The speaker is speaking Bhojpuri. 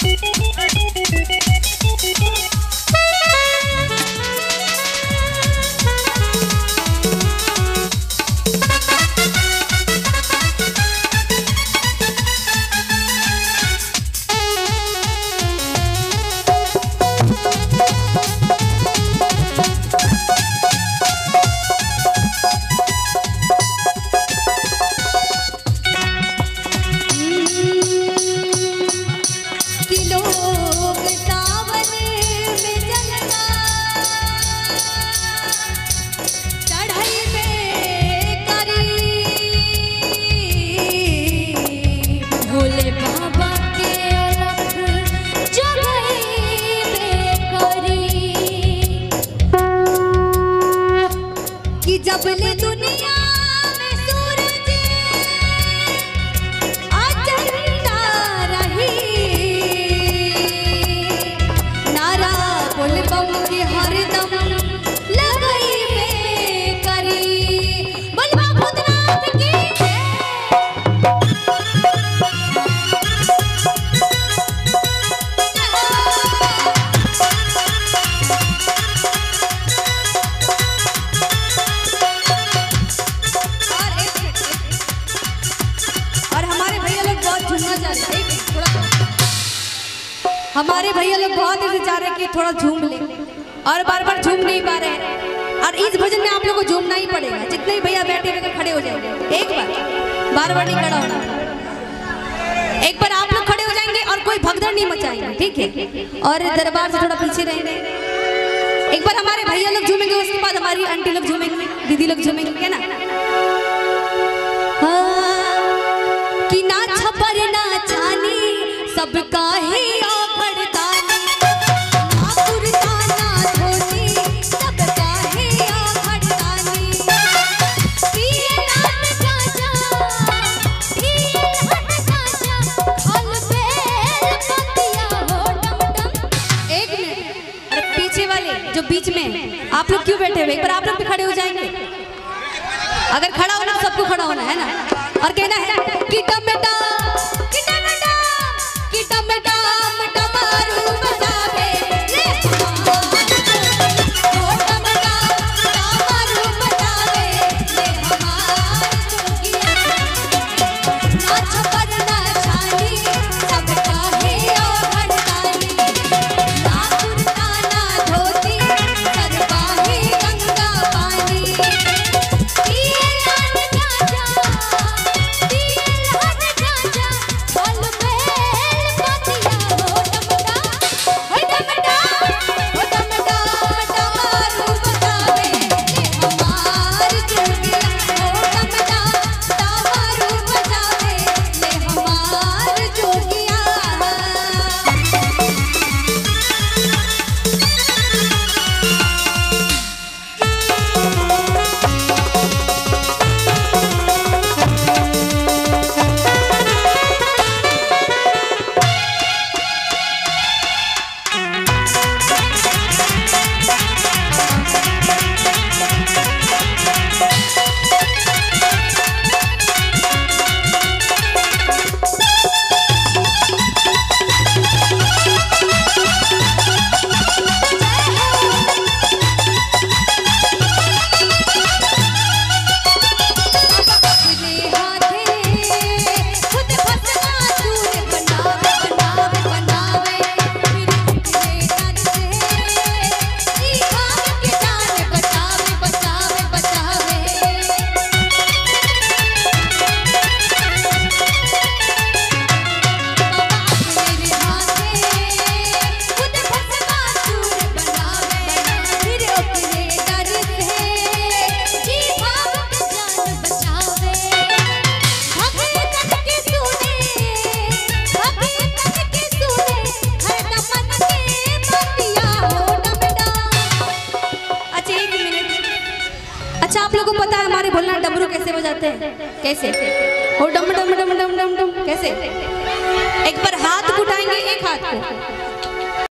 जबले दुनिया में सूरज अचंदा रही, नारा पुल बम के हरदम लगई में करी। बलवा भूतनाथ की हमारे भैया लोग बहुत ऐसे चाह रहे हैं कि थोड़ा झूम ले और बार बार झूम नहीं पा रहे हैं। और इस भजन में आप लोगों को झूमना ही पड़ेगा, जितने ही भैया बैठे हुए खड़े हो जाएंगे। एक बार बार नहीं खड़ा होना, एक बार आप लोग खड़े हो जाएंगे और कोई भगदड़ नहीं मचाएंगे, ठीक है। और दरबार से थोड़ा पीछे रहेंगे। एक बार हमारे भैया लोग झूमेंगे, उसके बाद हमारी आंटी लोग झूमेंगे, दीदी लोग झूमेंगे, क्या ना। कि ना छपर ना छानी सबका ही जो बीच में आप लोग क्यों बैठे हुए, एक बार आप लोग भी खड़े हो जाएंगे। अगर खड़ा होना तो सबको खड़ा होना है ना, और कहना है कि डम डम कि डम डम कि डम डम डमरू बजावे ले ओ डम डम डमरू बजावे ले हमार जोगिया। ना छपर ना छानी सबका है ओ हड़ताली, ना कुर्ता ना धोती अच्छा आप लोगों को पता है हमारे भोलेनाथ डमरू कैसे बजाते हैं? कैसे? वो डम डम डम डम डम डम कैसे? एक बार हाथ उठाएंगे, एक हाथ को